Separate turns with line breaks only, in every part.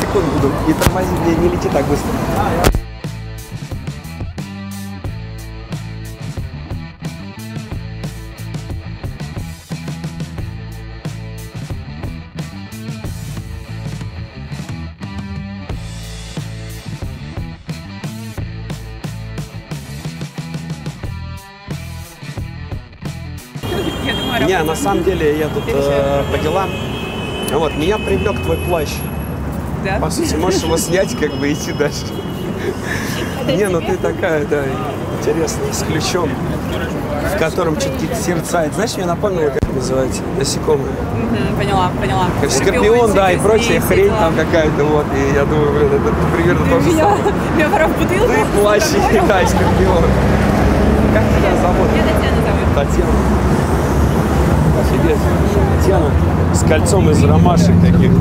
секунд буду и тормозить, не лети так быстро.
Я думаю,
Не, на самом деле я тут по делам. Вот, меня привлек твой плащ.
Да?
По сути, можешь его снять, как бы идти дальше. Не, ну ты такая, да, интересная, с ключом, в котором что-то сердцает. Знаешь, мне напомнило, как называется, насекомые.
Поняла.
Как скорпион, да, и прочая хрень там какая-то, вот. И я думаю, блин, это примерно то же самое.
Меня пора в бутылку.
Ты плащ, да, и скорпион. Как тебя зовут?
Меня Татьяна зовут.
Татьяна. Офигеть. Татьяна с кольцом из ромашек таких.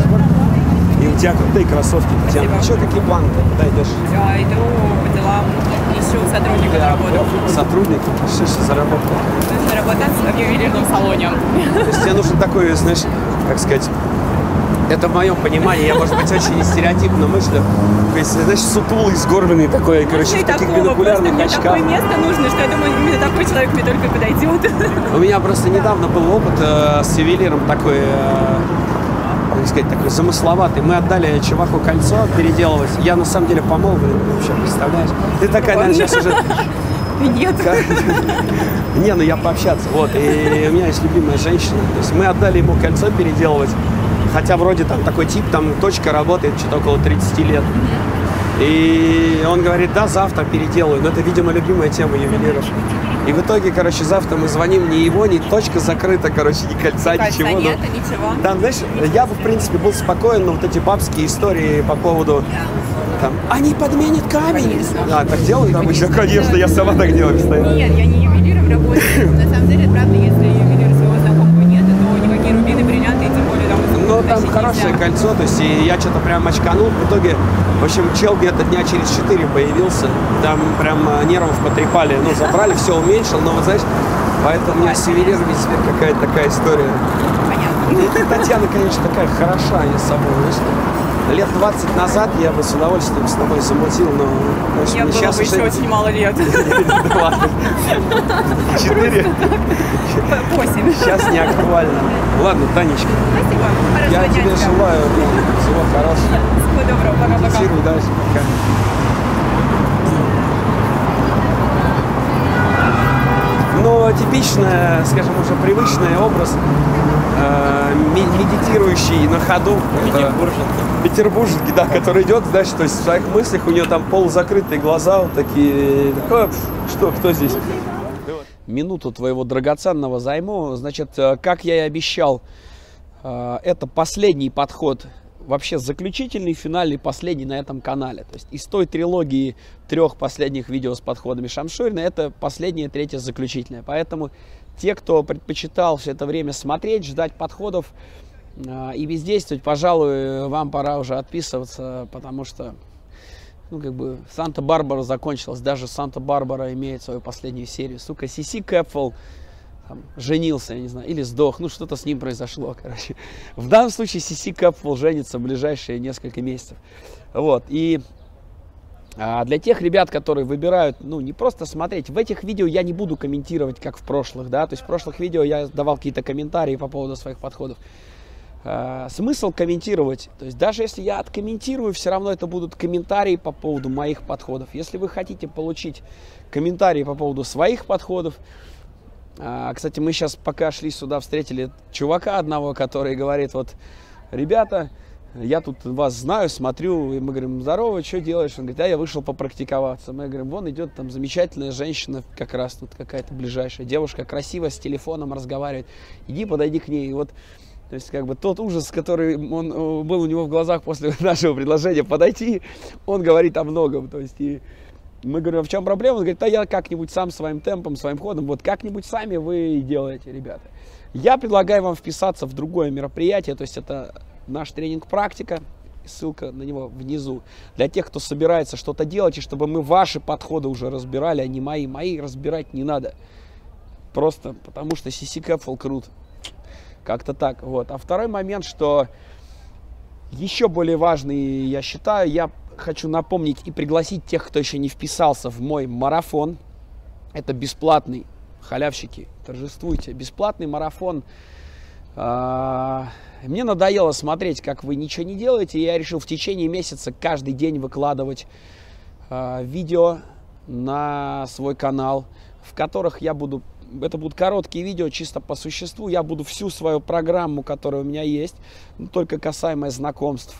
И у тебя крутые кроссовки, Татьяна. Что, какие планы? Куда идешь?
Я иду по делам, ищу сотрудника на работу.
Сотрудник? Что за работа?
Нужно работать в ювелирном салоне.
То есть тебе нужен такой, знаешь, как сказать, это в моем понимании, я, может быть, очень стереотипно мыслю. То есть, знаешь, сутулый, сгорбленный такой, короче, в таких бинокулярных очках.
Такое место нужно, что я думаю, именно такой человек мне только подойдет.
У меня просто недавно был опыт с ювелиром такой, как сказать, такой замысловатый. Мы отдали чуваку кольцо переделывать. Я на самом деле помолвлен, вообще, представляешь? Ты такая, наверное, сейчас уже...
Нет.
Не, ну я пообщаться. Вот, и у меня есть любимая женщина. То есть мы отдали ему кольцо переделывать. Хотя вроде там такой тип, там точка работает что-то около 30 лет. И он говорит, да, завтра переделаю. Но это, видимо, любимая тема ювелиров. И в итоге, короче, завтра мы звоним, ни его, ни точка закрыта, короче, ни кольца, ничего.
Нет, ничего.
Там, знаешь, я бы, в принципе, был спокоен, но вот эти бабские истории по поводу, там, они подменят камень. Да, так делают обычно? Конечно, я сама так делаю, постоянно.
Нет, я не ювелиром работаю. На самом деле, правда, если ювелир своего знакомого нет, то никакие рубины, бриллианты, и тем более там...
Ну, там хорошее кольцо, то есть и я что-то прям очканул. В итоге, в общем, чел где-то дня через 4 появился. Там прям нервов потрепали. Ну, забрали, все уменьшил, но, вот знаешь, поэтому у меня с ювелирами теперь какая-то такая история.
Понятно.
И Татьяна, конечно, такая хороша я с собой, знаешь. Лет 20 назад я бы с удовольствием с тобой замутил, но...
Я была бы еще очень мало лет.
4.
8.
Сейчас не актуально. Ладно, Танечка.
Спасибо.
Я
Хорошего
тебе
дня.
желаю всего хорошего.
Всего доброго. Пока-пока.
Медитируй дальше. Пока. Но типичный, скажем, уже привычный образ медитирующий на ходу. Петербурженки, да, который идет, знаешь, то есть в своих мыслях у нее там полузакрытые глаза, вот такие, что, кто здесь? Минуту твоего драгоценного займу. Значит, как я и обещал, это последний подход, вообще заключительный, финальный, последний на этом канале. То есть из той трилогии 3 последних видео с подходами Шамшурина, это последнее, 3-е, заключительное. Поэтому те, кто предпочитал все это время смотреть, ждать подходов и бездействовать, пожалуй, вам пора уже отписываться, потому что, ну, как бы, Санта-Барбара закончилась. Даже Санта-Барбара имеет свою последнюю серию. Сука, Сиси Кэпфелл там женился, я не знаю, или сдох, ну, что-то с ним произошло, короче. В данном случае Сиси Кэпфелл женится в ближайшие несколько месяцев. Вот, и для тех ребят, которые выбирают, ну, не просто смотреть, в этих видео я не буду комментировать, как в прошлых, да, то есть в прошлых видео я давал какие-то комментарии по поводу своих подходов. Смысл комментировать, то есть даже если я откомментирую, все равно это будут комментарии по поводу моих подходов. Если вы хотите получить комментарии по поводу своих подходов, кстати, мы сейчас, пока шли сюда, встретили чувака одного, который говорит, вот, ребята, я тут вас знаю, смотрю, и мы говорим, здорово, что делаешь? Он говорит, я вышел попрактиковаться. Мы говорим, вон идет там замечательная женщина, как раз тут какая-то ближайшая девушка, красиво с телефоном разговаривает, иди, подойди к ней, и вот. То есть, как бы, тот ужас, который был у него в глазах после нашего предложения подойти, он говорит о многом. То есть, и мы говорим, а в чем проблема? Он говорит, да я как-нибудь сам своим темпом, своим ходом, вот как-нибудь сами вы и делаете, ребята. Я предлагаю вам вписаться в другое мероприятие, то есть, это наш тренинг «Практика», ссылка на него внизу, для тех, кто собирается что-то делать, и чтобы мы ваши подходы уже разбирали, а не мои. Мои разбирать не надо. Просто потому что Сиси Кэпфелл крут. Как-то так, вот. А второй момент, что Еще более важный, я считаю, я хочу напомнить и пригласить тех, кто еще не вписался в мой марафон. Это бесплатный, халявщики, торжествуйте, бесплатный марафон. Мне надоело смотреть, как вы ничего не делаете, и я решил в течение месяца каждый день выкладывать видео на свой канал, в которых я буду, это будут короткие видео, чисто по существу, я буду всю свою программу, которая у меня есть, только касаемая знакомств,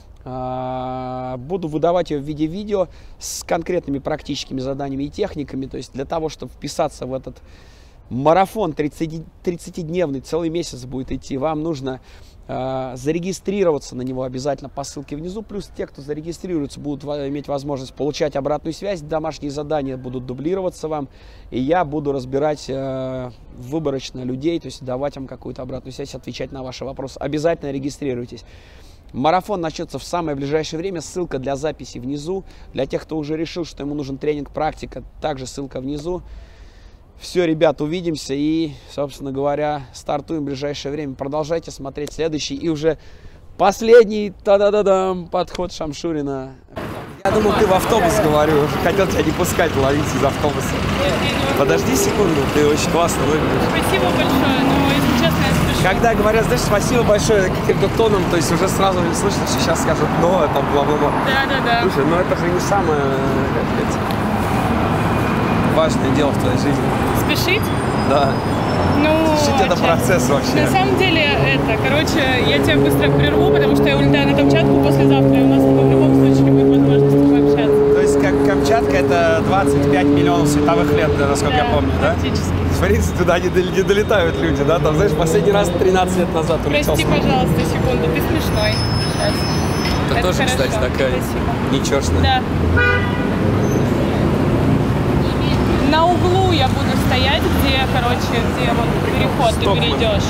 буду выдавать ее в виде видео с конкретными практическими заданиями и техниками, то есть для того, чтобы вписаться в этот марафон 30-дневный, целый месяц будет идти, вам нужно зарегистрироваться на него обязательно по ссылке внизу. Плюс те, кто зарегистрируется, будут иметь возможность получать обратную связь. Домашние задания будут дублироваться вам. И я буду разбирать выборочно людей, то есть давать вам какую-то обратную связь, отвечать на ваши вопросы. Обязательно регистрируйтесь. Марафон начнется в самое ближайшее время. Ссылка для записи внизу. Для тех, кто уже решил, что ему нужен тренинг-практика, также ссылка внизу. Все, ребят, увидимся и, собственно говоря, стартуем в ближайшее время. Продолжайте смотреть следующий и уже последний подход Шамшурина. Я думал, ты в автобус, говорю, хотел тебя не пускать, ловить из автобуса. Подожди секунду, ты очень классно выглядишь.
Спасибо большое, но, если честно, я спешу.
Когда говорят, знаешь, спасибо большое каким-то тоном, то есть уже сразу не слышно, что сейчас скажут, но это бла-бла-бла.
Да.
Слушай, но это же не самое, как сказать, важное дело в твоей жизни.
Спешить?
Да.
Ну,
Спешить это процесс вообще.
На самом деле, я тебя быстро прерву, потому что я улетаю на Камчатку послезавтра, и у нас в любом случае не будет возможности пообщаться.
То есть как Камчатка это 25 миллионов световых лет, насколько я помню, да?
Практически.
В принципе, туда не долетают люди, да? Там, знаешь, последний раз 13 лет назад улетел.
Прости, пожалуйста, секунду, ты смешной. Сейчас.
Ты тоже,
хорошо.
кстати, такая ничешная.
Да. На углу я буду стоять, где вот переход, ты перейдешь.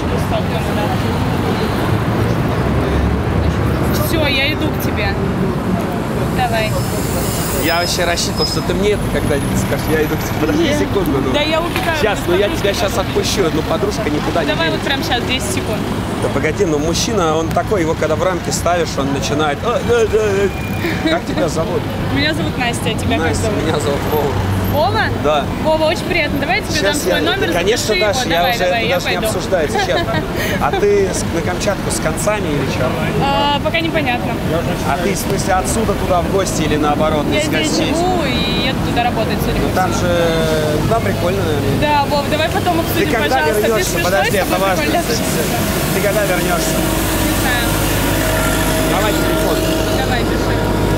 Все, я иду к тебе. Давай.
Я вообще рассчитывал, что ты мне это когда-нибудь скажешь. Я иду к тебе. Подожди секунду. Ну.
Да, я убегаю.
Сейчас, я тебя сейчас отпущу. Ну, подружка никуда не
Давай
едет.
вот прямо сейчас, 10 секунд.
Да погоди, ну мужчина, он такой, его когда в рамки ставишь, он начинает... Как тебя зовут?
Меня зовут Настя, а тебя
Настя,
как зовут?
меня зовут Вова.
Вова?
Да.
Вова, очень приятно. Давай я тебе дам свой номер,
конечно,
запиши
Даша,
его.
я
Давай,
уже
я
даже не
пойду.
обсуждаю сейчас. А ты на Камчатку с концами или что?
Пока непонятно.
А ты, в смысле, отсюда туда в гости или наоборот?
Я
из
здесь
гостей?
живу и еду туда работать, судя по
Ну там
всему.
же, туда прикольно, наверное.
Да, Вов, давай потом
Ты
обсудим,
когда
пожалуйста. Ты
вернешься?
смешной,
Подожди,
с
это
тобой
важно.
прикольно общаться.
Ты когда вернешься?
Не знаю.
Давай телефон.
Давай, пиши.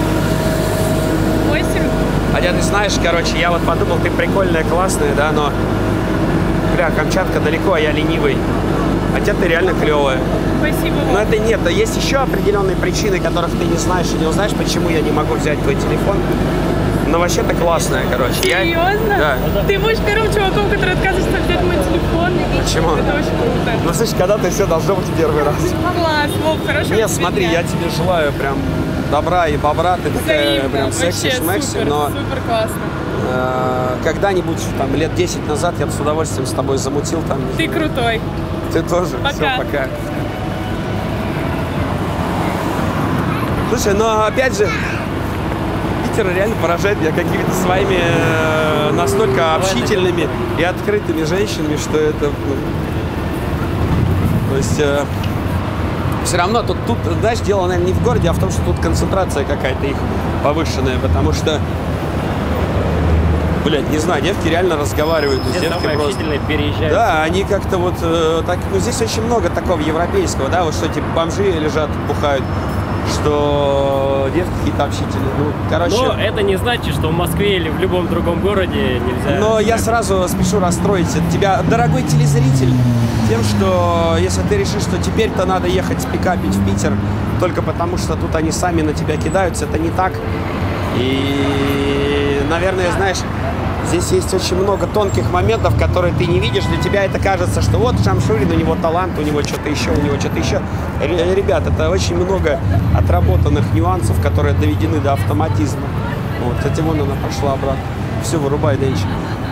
8.
Хотя ты знаешь, короче, я вот подумал, ты прикольная, классная, да, но, бля, Камчатка далеко, а я ленивый. Хотя ты реально клевая.
Спасибо,
Но
Вов.
это нет, есть еще определенные причины, которых ты не знаешь и не узнаешь, почему я не могу взять твой телефон. Но вообще-то классная, короче.
Серьезно?
Да.
Ты будешь первым чуваком, который отказывается взять мой телефон.
Почему?
Это очень круто.
Ну, слышь, когда-то все должно быть первый раз.
Класс, Вов, хорошего
Нет,
тебе
смотри,
дня.
я тебе желаю прям добра и бобра, ты такая
Взаимно,
прям
вообще
секси-шмекси,
супер,
но
супер классно.
когда-нибудь, там, лет 10 назад я бы с удовольствием с тобой замутил там.
Ты крутой.
Ты тоже.
Пока.
Все, пока. Слушай, но опять же, Питер реально поражает меня какими-то своими настолько общительными и открытыми женщинами, что это... то есть... все равно тут, знаешь, дело, наверное, не в городе, а в том, что тут концентрация какая-то их повышенная, потому что, блядь, не знаю, девки реально разговаривают.
Все
Девки
самые
просто...
общительные переезжают.
Да, они как-то вот так, ну здесь очень много такого европейского, да, вот что типа бомжи лежат, бухают, что девки какие-то общительные, ну, короче.
Но это не значит, что в Москве или в любом другом городе нельзя.
Но я сразу спешу расстроить тебя, дорогой телезритель, тем, что если ты решишь, что теперь-то надо ехать пикапить в Питер только потому, что тут они сами на тебя кидаются, это не так. И, наверное, знаешь, здесь есть очень много тонких моментов, которые ты не видишь. Для тебя это кажется, что вот Шамшурин, у него талант, у него что-то еще, у него что-то еще. Ребят, это очень много отработанных нюансов, которые доведены до автоматизма. Вот, кстати, вон она пошла обратно. Все, вырубай, Денчик.